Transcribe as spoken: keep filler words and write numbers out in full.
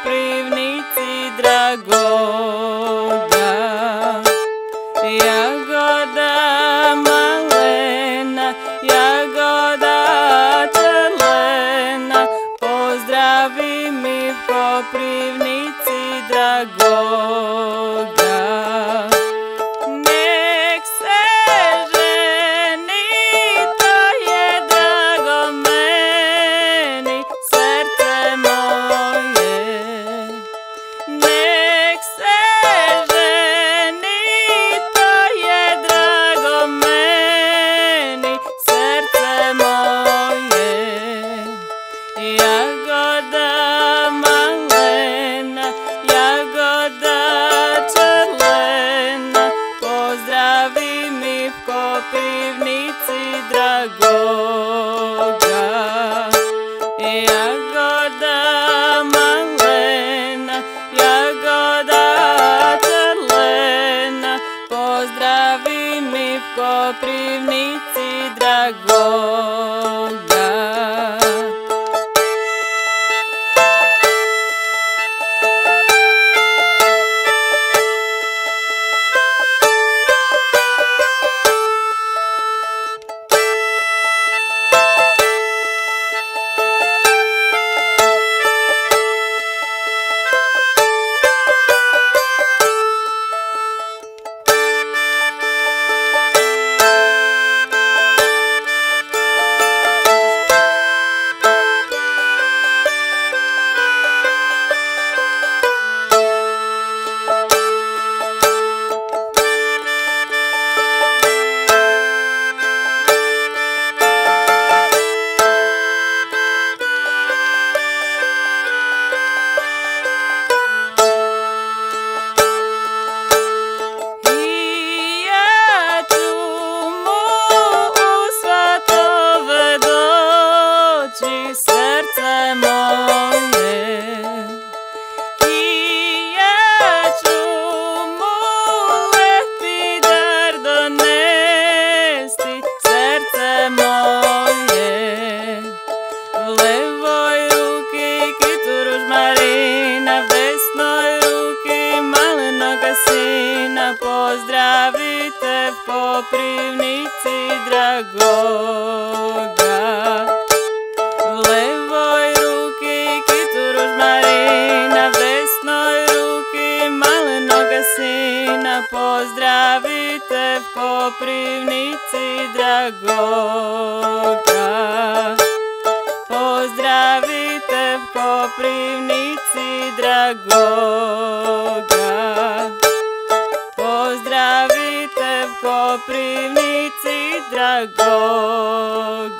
Koprivnici dragoga. Jagoda malena, jagoda čelena, pozdravi mi v Koprivnici dragoga. Nek se ženi, to je drago meni, srce moje. Nek se ženi, to je drago meni, srce moje. Jagoda malena, jagoda čelena, pozdravi mi v Koprivnici dragoga. Jagoda malena, jagoda čelena, pozdravi mi v Koprivnici dragoga. Srce moje, i ja ću mu lepi dar donesti, srce moje. V levoj ruki kitu ružmarina, v desnoj ruki malenoga sina, pozdravite v Koprivnici dragoga. V levoj ruki kitu ružmarina, v desnoj ruki malenoga sina, pozdravite v Koprivnici dragoga. Pozdravite v Koprivnici dragoga. Pozdravite v Koprivnici dragoga.